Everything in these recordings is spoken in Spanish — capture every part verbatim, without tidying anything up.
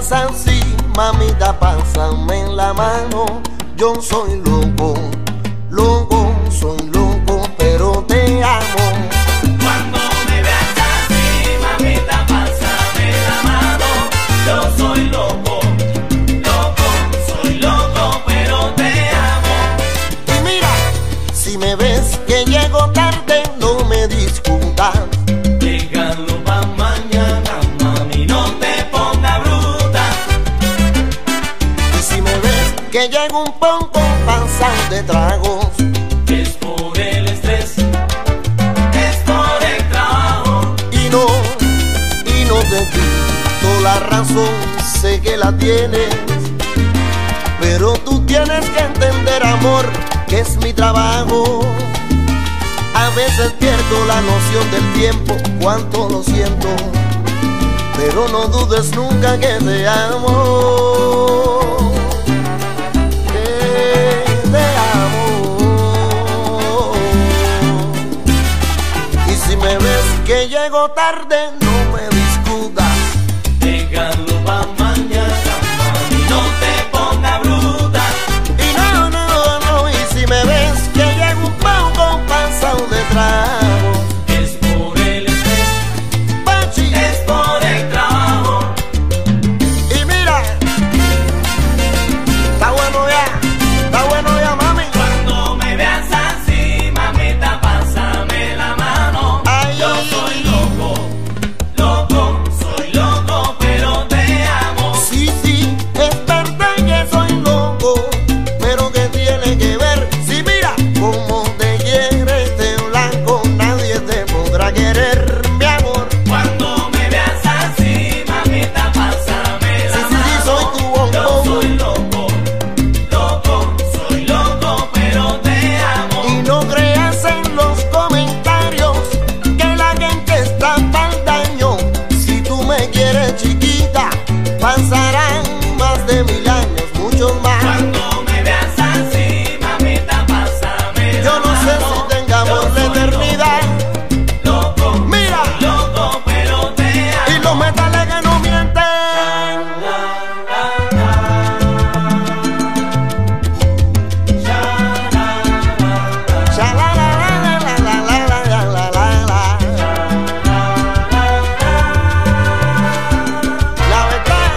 veas así, mamita, pásame la mano. Yo soy loco, loco, soy loco, pero te amo. Cuando me veas así, mamita, pásame la mano. Yo soy loco, loco, soy loco, pero te amo. Y mira, si me ves que llego tarde, no me discutas. Déjalo pa' mañana, mami, no te pongas bruta. Y si me ves que llego un poco pasado de tragos, es por el estrés, es por el trabajo. y no, y no te quito la razón, sé que la tienes, pero tú tienes que entender, amor, que es mi trabajo. A veces pierdo la noción del tiempo, cuánto lo siento, pero no dudes nunca que te amo, que te amo. Y si me ves que llego tarde, no me discutas. Déjalo pa' mañana, mami, no te pongas bruta. Y no, no, no, y si me ves que llego un poco pasado de trago, Es por el estrés, Pachi, es por el trabajo. y mira, está bueno ya, está bueno ya, mami. Cuando me veas así, mamita, pásame la mano. Ay. Yo soy loco, loco, soy loco, pero te amo. Sí, sí, es verdad que soy loco, pero que tiene que ver, si mira, como te quiere este blanco, nadie te podrá querer, mi amor. Cuando me veas así, mamita, pásame la Sí, sí, sí, mano. soy tu bombón. Yo soy loco, loco, soy loco, pero te amo. Y no creas en los comentarios que la gente está pa'l daño. Si tú me quieres chiquita, pasarán más de mil años, muchos más. Cuando me veas así, mamita, pásame la Yo no sé mano. si tengamos Yo la soy eternidad. loco, Mira, loco, pero te amo. y los metales que no mienten. Sha la la la la la la la la la la la. La verdad.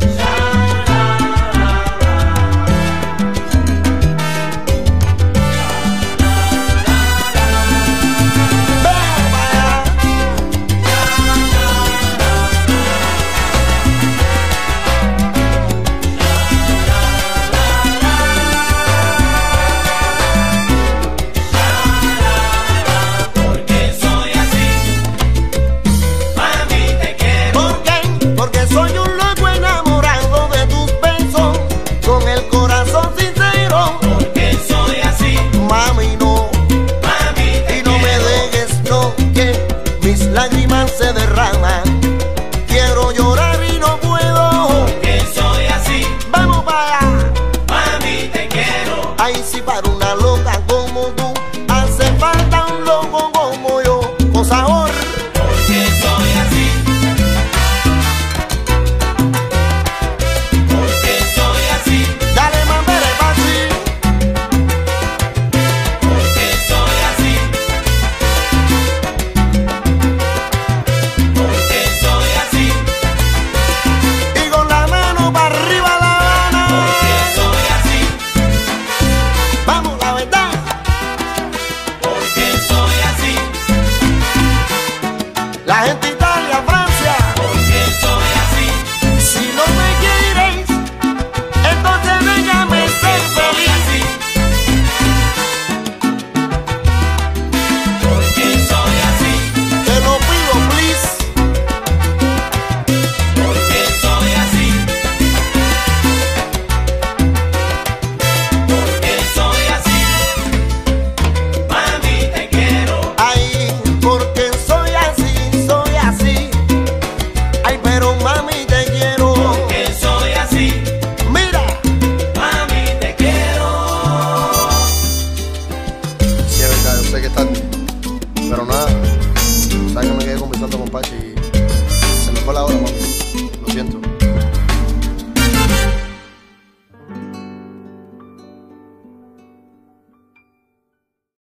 Vamos para allá. Porque soy así, mami, te quiero. ¿Por qué? Porque soy un loco enamorado de tus besos, con el corazón sincero. Porque soy así, Mami, no, mami, te y no me quiero. dejes, no, que mis lágrimas se derraman. Quiero llorar y no puedo. Porque soy así, Vamos para allá. mami, te quiero. Ay, si para una loca como tú hace falta un loco como yo, con sabor. Porque soy así, porque soy así, Dale, mambere, pachi. porque soy así, porque soy así, Y con la mano para arriba La Habana. porque soy así, Vamos, la verdad. porque soy así, La gente de Italia, Francia. porque soy así, Si no me quieres, entonces déjame ser soy feliz. así, porque soy así, Te lo pido, please. porque soy así, porque soy así, mami, te quiero. Ay, porque soy así, soy así. Ay, pero mami, te quiero. Porque soy así, Mira. mami, te quiero. Sí, es verdad, yo sé que está. Pero nada, sabes que me quedé conversando con Pachi y